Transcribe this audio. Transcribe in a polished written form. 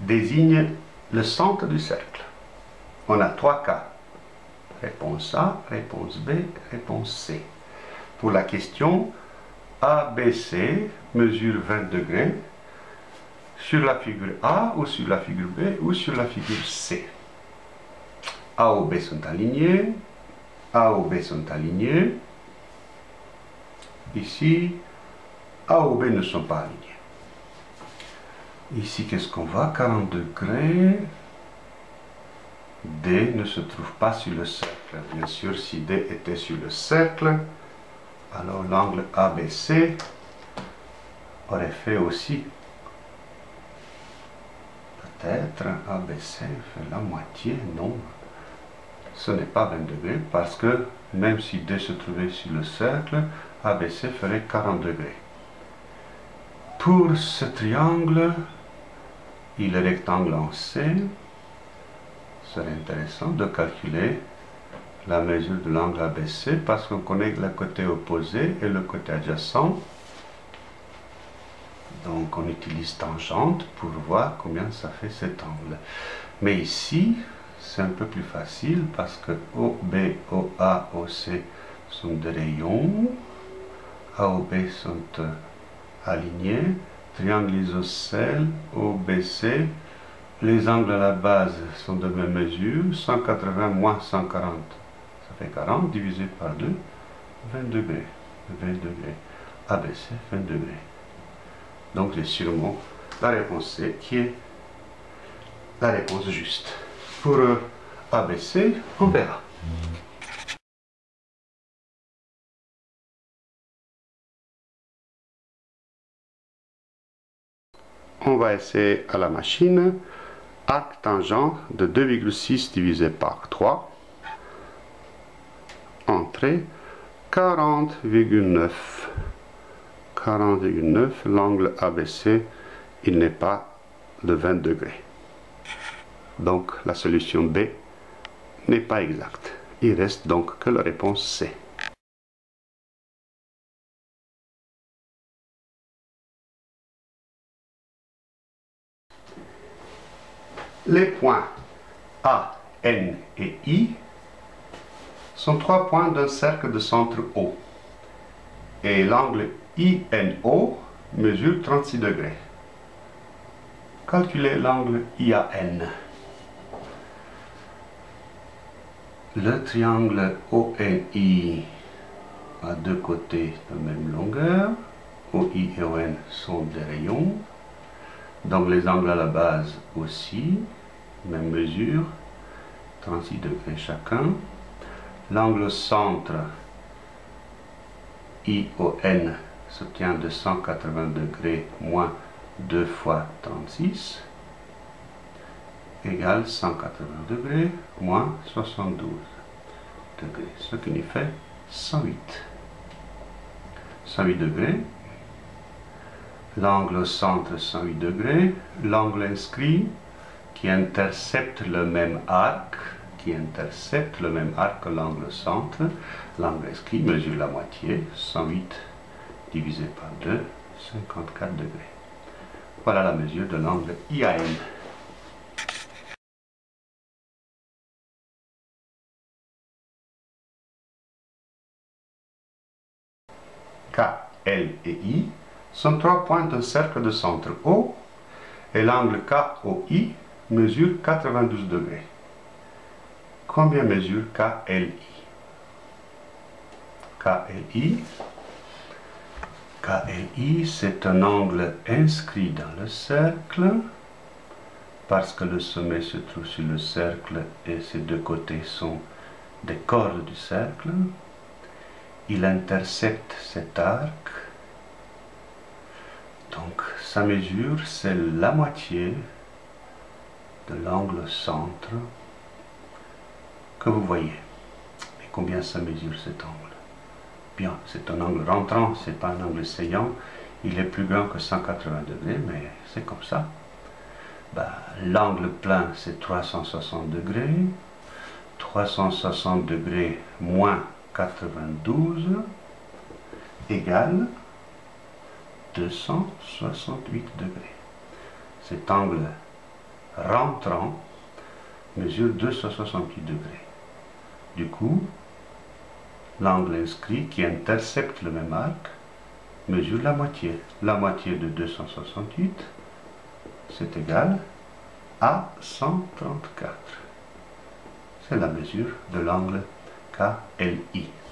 désigne le centre du cercle. On a 3 cas. Réponse A, réponse B, réponse C. Pour la question ABC mesure 20 degrés sur la figure A ou sur la figure B ou sur la figure C. A ou B sont alignés. A ou B sont alignés. Ici, A ou B ne sont pas alignés. Ici, qu'est-ce qu'on voit? 40 degrés. D ne se trouve pas sur le cercle. Bien sûr, si D était sur le cercle, alors l'angle ABC aurait fait aussi peut-être ABC fait la moitié. Non, ce n'est pas 20 degrés parce que même si D se trouvait sur le cercle, ABC ferait 40 degrés. Pour ce triangle, il est rectangle en C. Serait intéressant de calculer la mesure de l'angle ABC parce qu'on connaît le côté opposé et le côté adjacent. Donc on utilise tangente pour voir combien ça fait cet angle. Mais ici, c'est un peu plus facile parce que OB, OA, OC sont des rayons. A ou B sont alignés. Triangle isocèle, OBC. Les angles à la base sont de même mesure, 180 moins 140, ça fait 40, divisé par 2, 20 degrés. 20 degrés. ABC, 20 degrés. Donc j'ai sûrement la réponse C qui est la réponse juste. Pour ABC, on verra. On va essayer à la machine. Arc tangent de 2,6 divisé par 3. Entrée 40,9. 40,9. L'angle ABC, il n'est pas de 20 degrés. Donc la solution B n'est pas exacte. Il reste donc que la réponse C. Les points A, N et I sont 3 points d'un cercle de centre O. Et l'angle INO mesure 36 degrés. Calculez l'angle IAN. Le triangle ONI a deux côtés de même longueur. OI et ON sont des rayons. Donc les angles à la base aussi, même mesure, 36 degrés chacun. L'angle au centre ION se tient de 180 degrés moins 2 fois 36 égale 180 degrés moins 72 degrés, ce qui nous fait 108. 108 degrés. L'angle au centre 108 degrés. L'angle inscrit qui intercepte le même arc, que l'angle au centre. L'angle inscrit mesure la moitié, 108 divisé par 2, 54 degrés. Voilà la mesure de l'angle IAN. K, L et I sont 3 points d'un cercle de centre O et l'angle KOI mesure 92 degrés. Combien mesure KLI? KLI, c'est un angle inscrit dans le cercle parce que le sommet se trouve sur le cercle et ses deux côtés sont des cordes du cercle. Il intercepte cet arc. Donc sa mesure, c'est la moitié de l'angle centre que vous voyez. Et combien ça mesure cet angle? Bien, c'est un angle rentrant, c'est pas un angle saillant. Il est plus grand que 180 degrés, mais c'est comme ça. L'angle plein, c'est 360 degrés. 360 degrés moins 92 égale 268 degrés. Cet angle rentrant mesure 268 degrés. Du coup, l'angle inscrit qui intercepte le même arc mesure la moitié. La moitié de 268, c'est égal à 134. C'est la mesure de l'angle KLI.